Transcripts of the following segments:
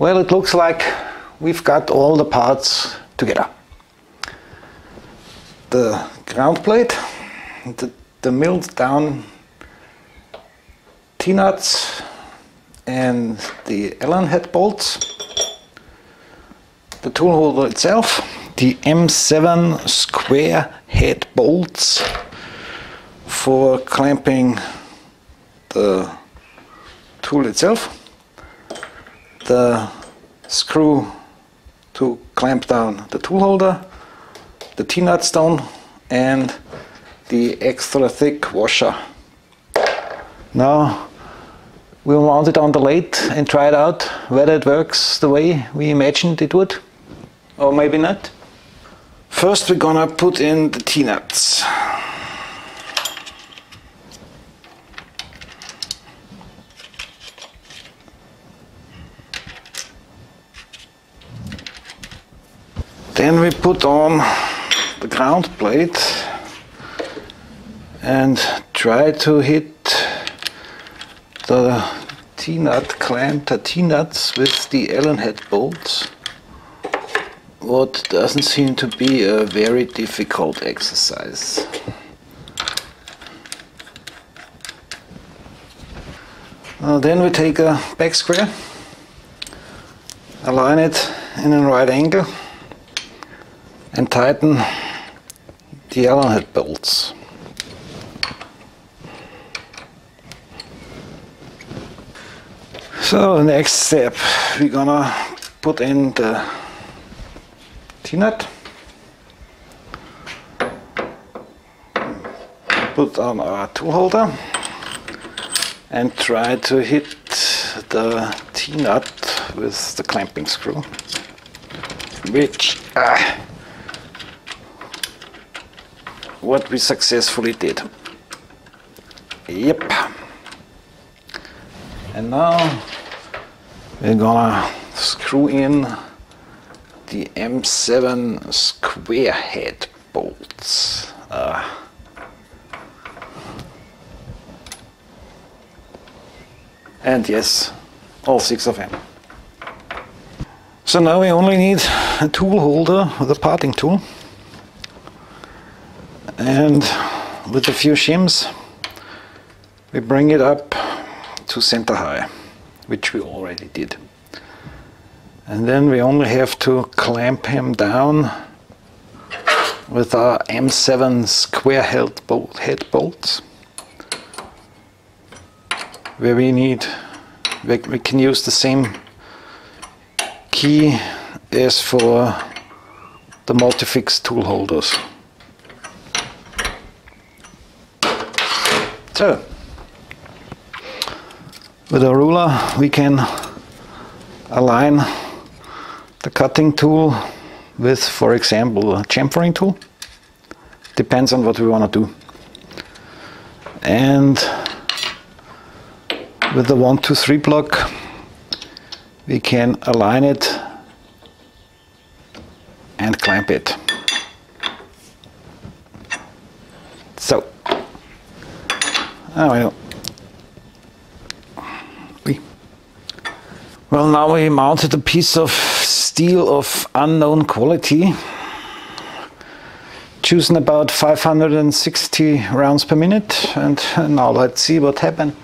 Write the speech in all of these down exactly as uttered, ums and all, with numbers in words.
Well, it looks like we've got all the parts together. The ground plate, the, the milled down T-nuts and the Allen head bolts, the tool holder itself, the M seven square head bolts for clamping the tool itself, the screw to clamp down the tool holder, the T-nut stone, and the extra thick washer. Now we'll mount it on the lathe and try it out whether it works the way we imagined it would, or maybe not. First we're gonna put in the T-nuts. Then we put on the ground plate and try to hit the T-nut clamp, the T-nuts with the Allen head bolts. What doesn't seem to be a very difficult exercise. Now then we take a back square, align it in a right angle, and tighten the Allen head bolts. So next step, we're gonna put in the T-nut, put on our tool holder and try to hit the T-nut with the clamping screw, which ah, what we successfully did. Yep. And now we're gonna screw in the M seven square head bolts. Uh, and yes, all six of them. So now we only need a tool holder with a parting tool. And with a few shims, we bring it up to center high, which we already did. And then we only have to clamp him down with our M seven square head, bolt, head bolts, where we need, we can use the same key as for the multi-fix tool holders. So, with a ruler we can align the cutting tool with, for example, a chamfering tool. Depends on what we want to do. And with the one, two, three block we can align it and clamp it. So, oh well. We. Well, now we mounted a piece of steel of unknown quality, choosing about five hundred sixty rounds per minute, and now let's see what happened.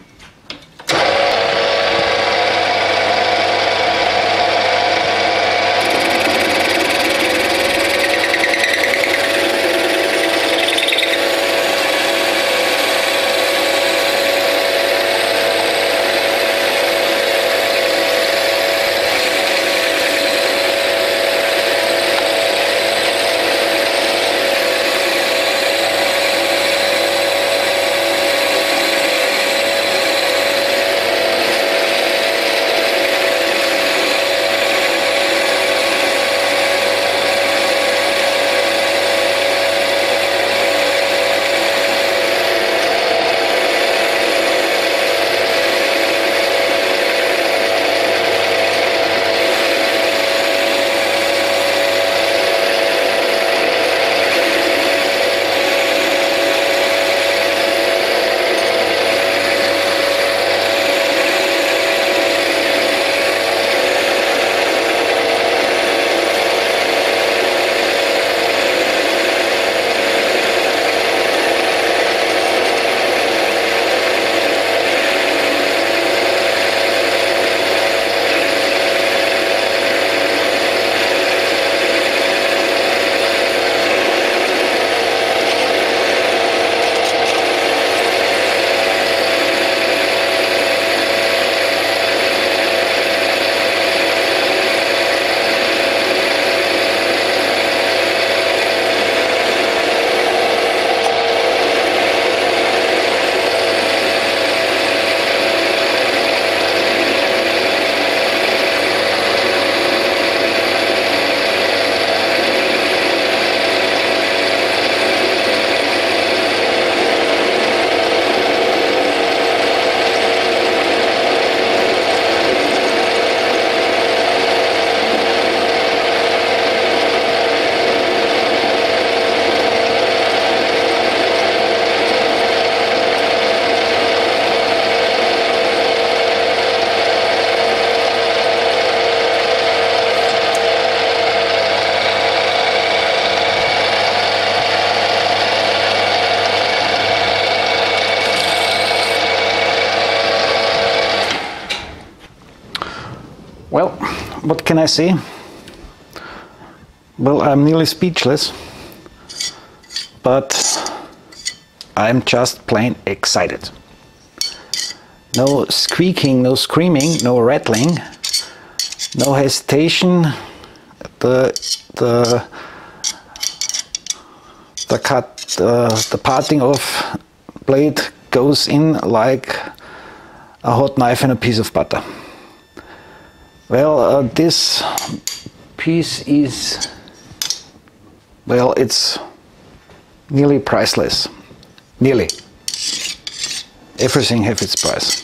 what can I say? Well, I'm nearly speechless, but I'm just plain excited. No squeaking, no screaming, no rattling, no hesitation. The the the cut, uh, the parting of blade goes in like a hot knife in a piece of butter. Well, uh, this piece is, well, it's nearly priceless. Nearly. Everything has its price.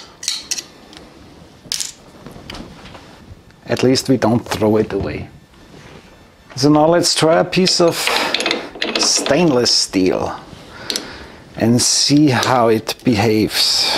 At least we don't throw it away. So now let's try a piece of stainless steel and see how it behaves.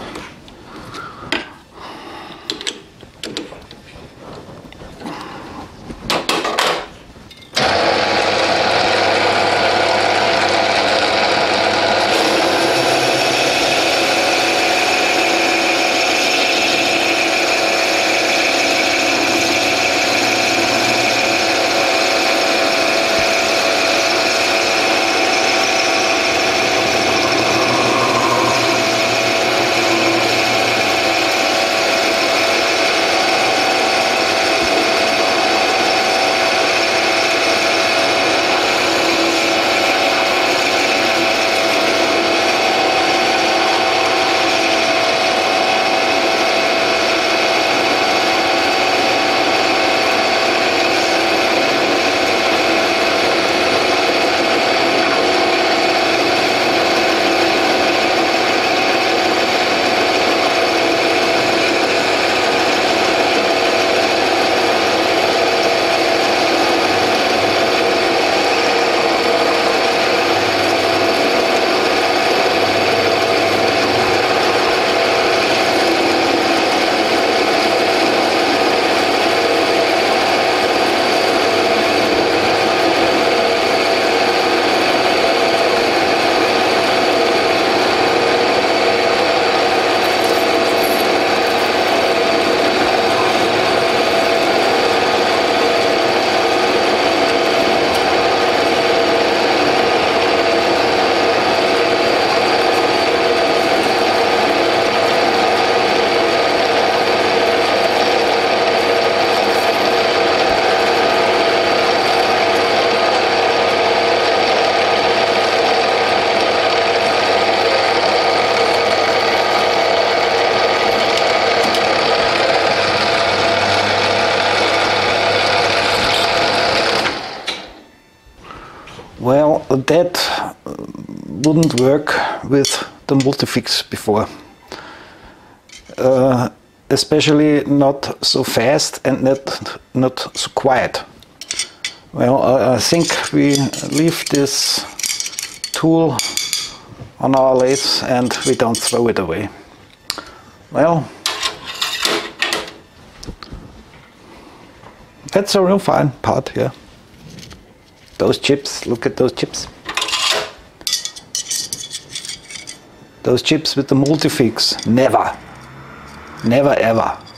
Well, that wouldn't work with the multifix before. Uh, especially not so fast and not, not so quiet. Well, uh, I think we leave this tool on our lathe and we don't throw it away. Well, that's a real fine part here. Those chips, look at those chips. Those chips with the multifix, never, never ever